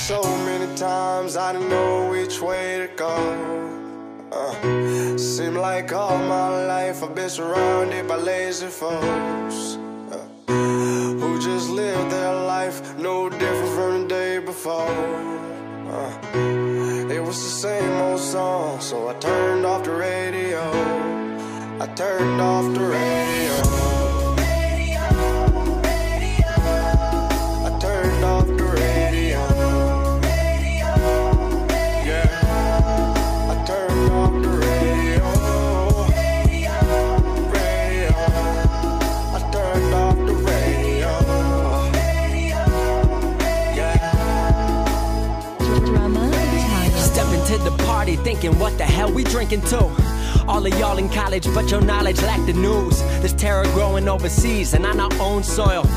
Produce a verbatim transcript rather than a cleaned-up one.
So many times I didn't know which way to go. uh, Seemed like all my life I've been surrounded by lazy folks, uh, who just live their life no different from the day before. uh, It was the same old song, so I turned off the radio. I turned off the radio. I turned off the radio. Yeah, I turned off the radio. Radio. I turned off the radio. Yeah. Step into the party thinking, what the hell we drinking to? All of y'all in college, but your knowledge lack the news. There's terror growing overseas and on our own soil.